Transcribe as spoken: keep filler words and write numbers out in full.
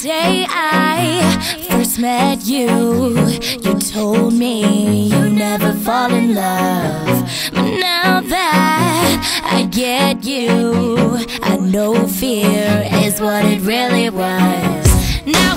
day I first met you, you told me you never fall in love. But now that I get you, I know fear is what it really was. Now